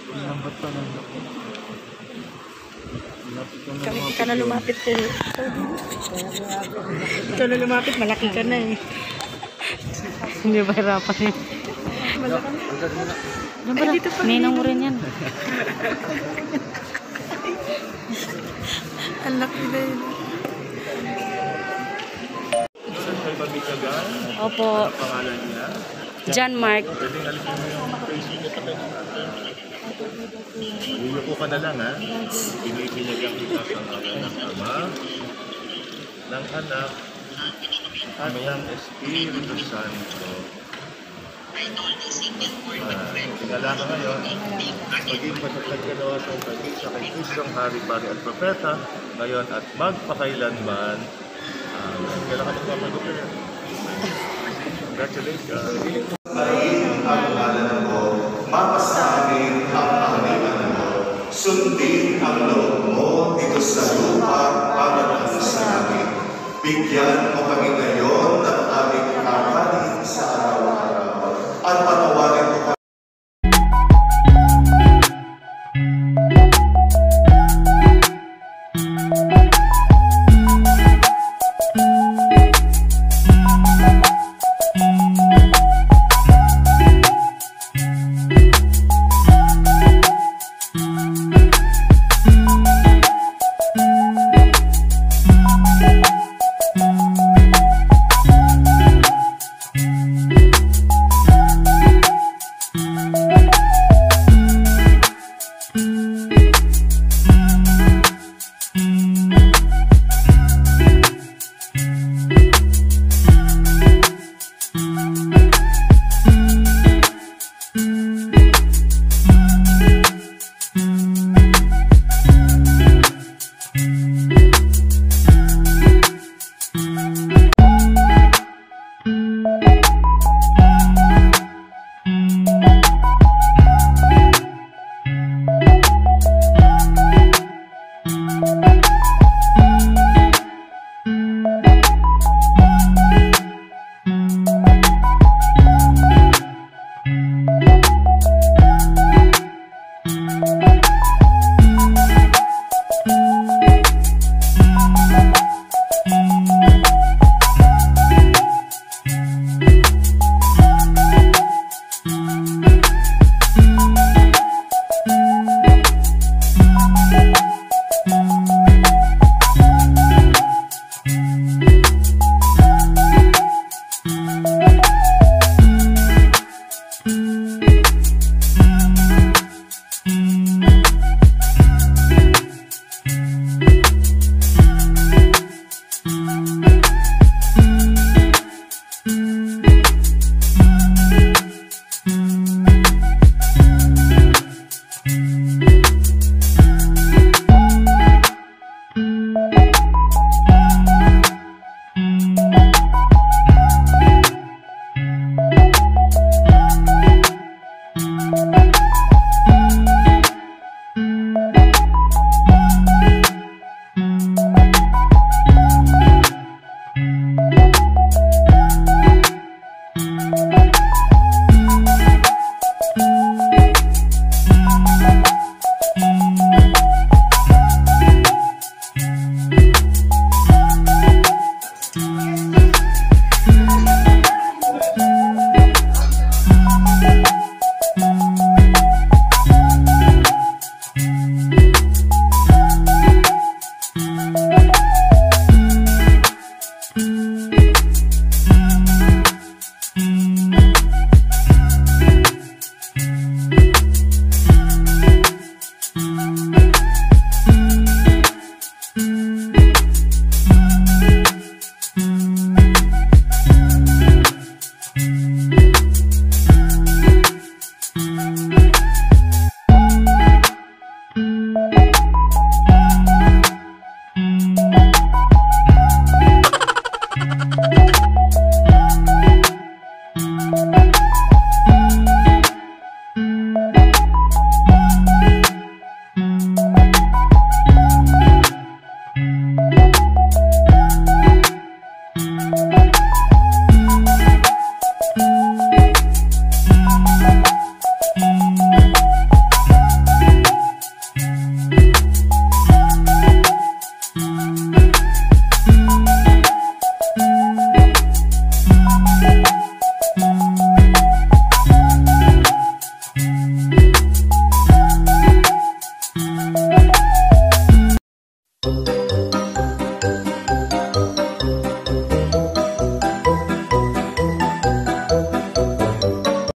Lambot pa ng Ikaw na lumapit ka eh. Ikaw na lumapit, malaki ka na eh. Hindi ba hirapan eh? Malaki na. Ay, dito pa. Ninong mo rin yan. Ang laki na yun. Opo. pangalan niya. John Mark. Pwedeng alisin mo yung facing niya pa Uyuko ka na lang ha. Binibinyagan kita sa ngalan ng Ama, ng Anak, at ng Espiritu Santo. Tingala ka ngayon, maging pasasad ka nawa sa pagkik sa kay Kristong Hari, Pari at Propeta, ngayon at magpakailanman. Kailan ka magpapagupin. Congratulations. Ang ngalan mo, mapasamin ang pangalan mo, sundin ang loob mo dito sa lupa para lang sa langit. Bigyan mo kami ngayon ng aming kakanin sa araw-araw at patawarin mo kami.